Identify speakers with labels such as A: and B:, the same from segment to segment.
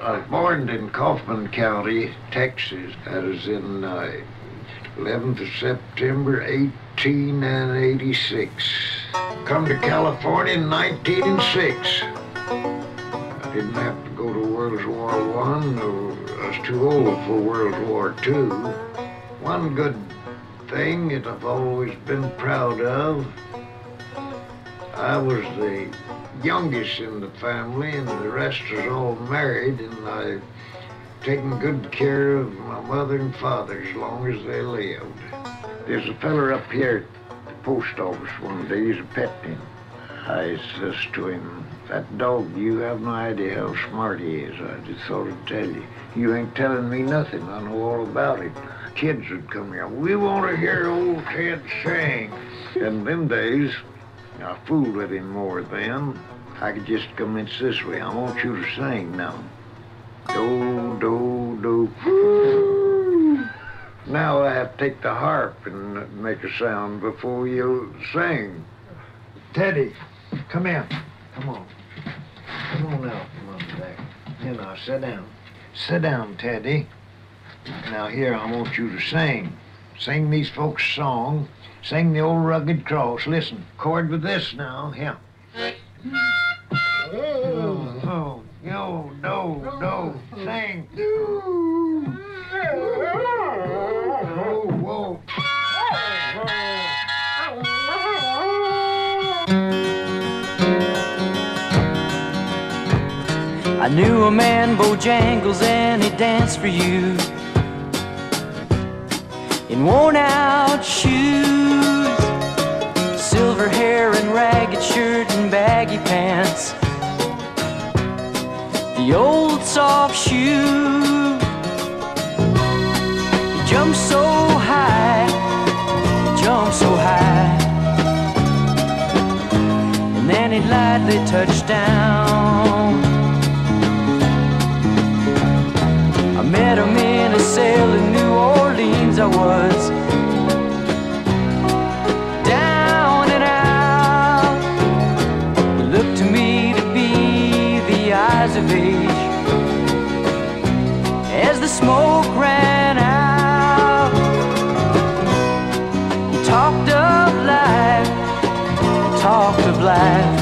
A: I was born in Kaufman County, Texas. That was in 11th of September, 1886. Come to California in 1906. I didn't have to go to World War I. I was too old for World War II. One good thing that I've always been proud of, I was the youngest in the family, and the rest was all married, and I've taken good care of my mother and father as long as they lived. There's a feller up here at the post office one day, he's a pet him. I says to him, "That dog, you have no idea how smart he is. I just thought I'd tell you. You ain't telling me nothing. I know all about it." Kids would come here, "We want to hear old Ted sing." In them days, I fooled with him more then. I could just commence this way. "I want you to sing now. Do, do, do. Now I have to take the harp and make a sound before you sing." Teddy, come here. Come on. Come on out from under there. Here now, sit down. Sit down, Teddy. Now here, I want you to sing. Sing these folks' song. Sing the old rugged cross. Listen, chord with this now. Here. Oh, yo, do, do. Sing. Whoa, whoa.
B: I knew a man, Bojangles, and he danced for you in worn-out shoes, silver hair and ragged shirt and baggy pants, the old soft shoe. He jumped so high, jumped so high, and then he lightly touched down. I met him in a cell in New Orleans. I was down and out. It looked to me to be the eyes of age as the smoke ran out. He talked of life, talked of life.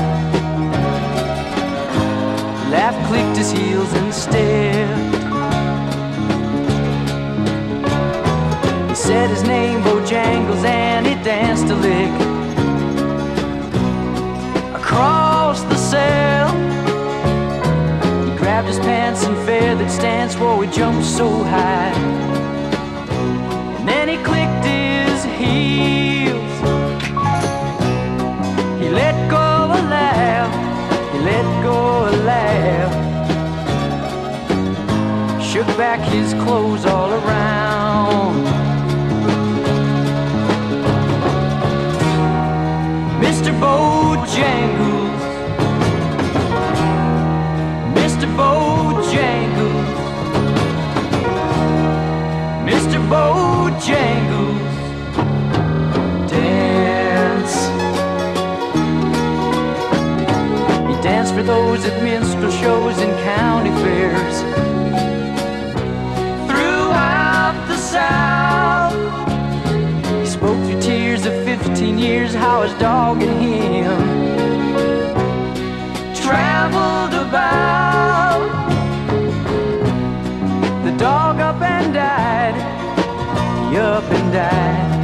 B: Laugh clicked his heels and stepped. He said his name, Bojangles, and he danced a lick across the cell. He grabbed his pants and feathered stance, whoa, he jumped so high. And then he clicked his heels. He let go a laugh, he let go a laugh. Shook back his clothes all around. Mr. Bojangles, Mr. Bojangles, Mr. Bojangles, dance. He danced for those at minstrel shows and county fairs throughout the South. He spoke through tears of 15 years how his dog and him traveled about. The dog up and died, he up and died.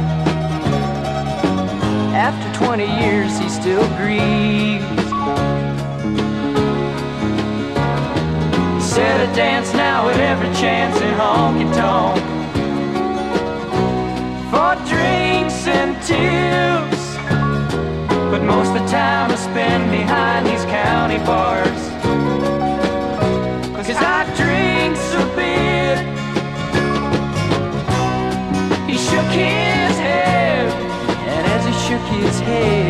B: After 20 years he still grieves. He said I dance now at every chance in honky-tonk for drinks and tips, but most of the time I spend behind these county bars, 'cause I drinks a bit. He shook his head, and as he shook his head,